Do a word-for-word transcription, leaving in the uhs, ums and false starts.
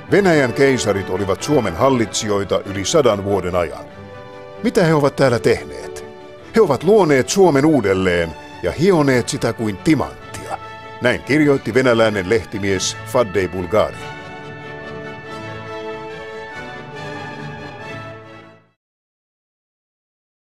Venäjän keisarit olivat Suomen hallitsijoita yli sadan vuoden ajan. Mitä he ovat täällä tehneet? He ovat luoneet Suomen uudelleen ja hioneet sitä kuin timanttia. Näin kirjoitti venäläinen lehtimies Faddei Bulgari.